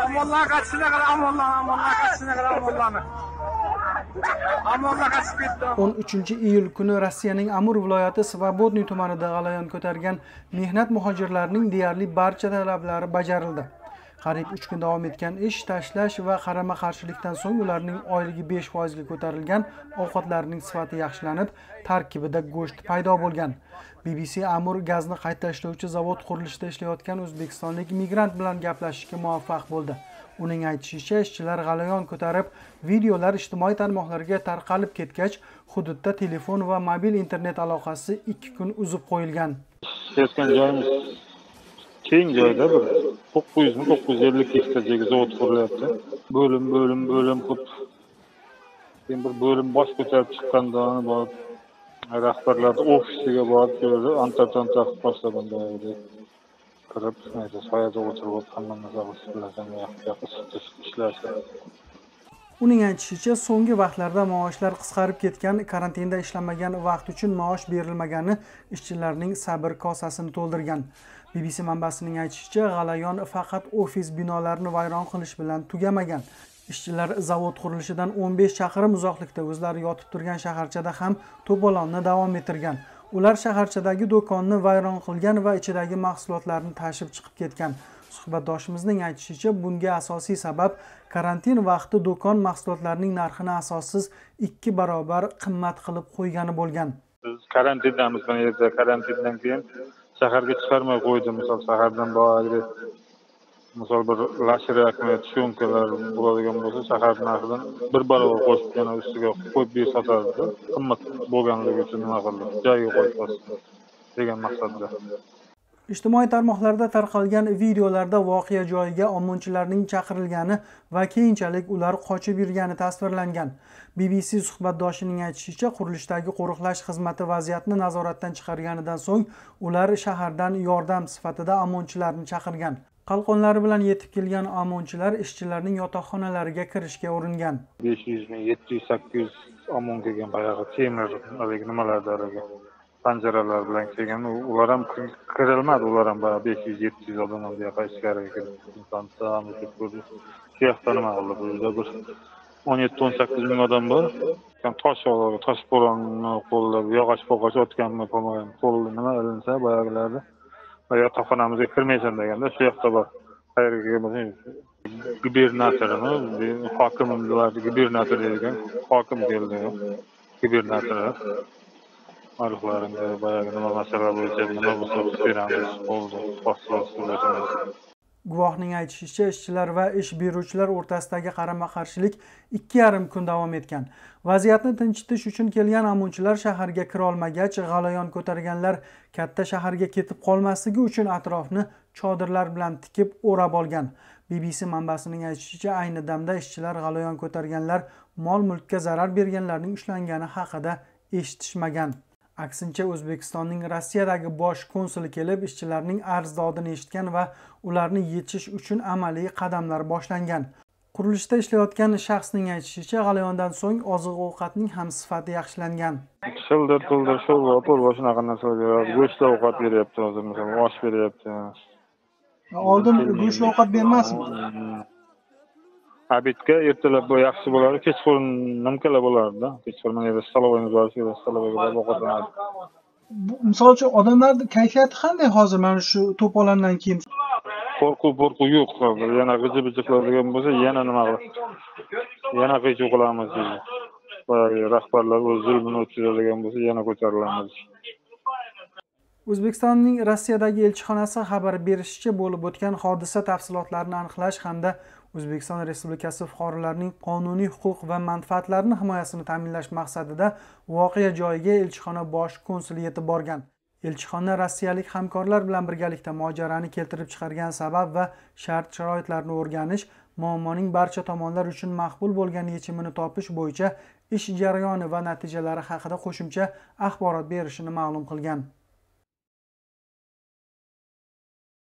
Amollar kaçsına kadar amollar kaçsına kadar amollarni. Amollar kaçıp ketdi. 13 iyul kuni Rossiyaning Amur viloyati Svobodniy tumanida g'alayon ko'targan mehnat muhojirlarining deyarli barcha talablari bajarildi. Qariyb 3 kun davom etgan ish tashlash va qarama-qarshilikdan so'ng ularning oyligi 5% ga ko'tarilgan, ovqatlarining sifati yaxshilanib, tarkibida go'sht paydo bo'lgan. BBC Amur gazni qayta ishlovchi zavod qurilishida ishlayotgan o'zbekistonlik migrant bilan gaplashishga muvaffaq bo'ldi. Uning aytishicha, ishchilar g'alayon ko'tarib, videolar ijtimoiy tarmoqlarga tarqalib ketgach, hududda telefon va mobil internet aloqasi 2 kun uzib qo'yilgan. Ishlayotgan joyimiz keng joyda bir 950 gektarga zavod qurilyapti. Bo'lim qilib bir bo'lim bosh ko'tarib chiqqandan borib rahbarlar ofisiga borib ko'rdi, antaq boshlagan joyda. Kirib, soyada o'tirib hammamiz ishlashdi. Uning aytishicha, so'nggi vaqtlarda maoshlar qisqarib ketgan, karantinda ishlamagan vaqt uchun maosh berilmagani ishchilarning sabr kosasini to'ldirgan. BBC manbasining aytishicha, g'alayon faqat ofis binolarini vayron qilish bilan tugamagan. Ishchilar zavod qurilishidan 15 chaqirim uzoqlikda o'zlari yotib turgan shaharchada ham to'polonni davom ettirgan. Ular shaharchadagi do'konni vayron qilgan va ichidagi mahsulotlarni tashib chiqib ketgan. Suhbatdoshimizning aytishicha, bunga asosiy sabab karantin vaqti do'kon mahsulotlarining narxini asossiz 2 barobar qimmat qilib qo'ygani bo'lgan. Biz karantindamiz, karantindan keyin shaharga chiqarmay qo'ydim. Misol shahardan boyagi bir lashrakmi, tushunkalar bo'ladigan bo'lsa, shahar narxidan 1 barobar qo'shib yana ustiga qo'yib sotadi. Qimmat bo'lganligi uchun nima qildi? Joyiga qo'yib degan maqsadda. Ijtimoiy tarmoqlarda tarqalgan videolarda voqea joyiga OMONchilarning chaqirilgani va keyinchalik ular qochib yurgani tasvirlangan. BBC suhbatdoshining aytishicha, qurilishdagi qo'riqlash xizmati vaziyatni nazoratdan chiqarganidan so'ng ular shahardan yordam sifatida OMONchilarni chaqirgan. Qalqonlari bilan yetib kelgan OMONchilar ishchilarning yotoqxonalariga kirishga uringan. 500 ming, 700, 800 OMON kelgan bayog'i temir nimalardagi panjaralar bilan kelgan. Ular ham kirilmadi, ular ham 500-700 odam ham bu yoqqa ichkariga kirib, insonni deb ko'rdi. Siyaqda nima qildi? Bu yerda bir 17-18 ming odam bor. Tosh bo'ronni qo'llab, yog'och otganmi, qo'lda nima ilinsa boyagilarda. Yotoqxonamizga kirmaysan deganda, shu yoqda bor. Qayerga kelmasang, gubernatormi, hokimlar gubernator degan hokim keldi. Gubernator aniqlaringda boyagi nima masala bo'yicha nima bo'lsa beramiz bo'ldi. Guvohning aytishicha, ishchilar va ish beruvchilar o'rtasidagi qarama-qarshilik 2,5 kun davom etgan. Vaziyatni tinchitish uchun kelgan OMONchilar shaharga kira olmagach, g'alayon ko'targanlar katta shaharga ketib qolmasligi uchun atrofni chodirlar bilan tikib o'rab olgan. BBC manbasining aytishicha, ayni damda ishchilar g'alayon ko'targanlar mol-mulkka zarar berganlarning ushlangani haqida eshitishmagan. Aksincha, O'zbekistonning Rossiyadagi bosh konsuli kelib, ishchilarning arz-dodini eshitgan va ularni yechish uchun amaliy qadamlar boshlangan. Qurilishda ishlayotgan shaxsning aytishicha, g'alayondan so'ng oziq-ovqatning ham sifati yaxshilangan. Shildir, sho'rva, shunaqa narsalar beradi. Go'shtli ovqat beryapti, hozir masalan, osh beryapti. Oldin go'shtli ovqat bermasmi? Abitga ertalab yaxshi bo'ladi, kechqurun nimkalar bo'lardi-da. Kechqurun mana stolovoyimiz bor, stolovoyga borib ovqatlanadi. Misol uchun odamlarning kayfiyati qanday hozir mana shu to'polondan keyin? Qo'rquv yo'q. Yana g'iji-biji qiladigan bo'lsa, yana nima qilamiz? Yana qiyshuv qilamiz deydi. Rahbarlar o'z zulmini o'tkazadigan bo'lsa, yana ko'tarilamiz. O'zbekistonning Rossiyadagi elchixonasi xabar berishicha, bo'lib o'tgan hodisa tafsilotlarini aniqlash hamda O'zbekiston Respublikasi fuqarolarining qonuniy huquq va manfaatlarini himoyasini ta'minlash maqsadida voqea joyiga elchixona bosh konsuli yetib borgan. Elchixona rossiyalik hamkorlar bilan birgalikda mojaroni keltirib chiqargan sabab va shart-sharoitlarni o'rganish, muammoning barcha tomonlar uchun maqbul bo'lgan yechimini topish bo'yicha ish jarayoni va natijalari haqida qo'shimcha axborot berishini ma'lum qilgan.